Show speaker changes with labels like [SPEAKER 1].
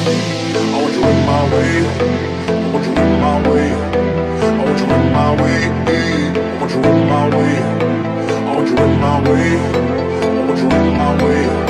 [SPEAKER 1] I want you in my way. I want you in my way. I want you in my way. I want you in my way. I want you in my way. I want you in my way.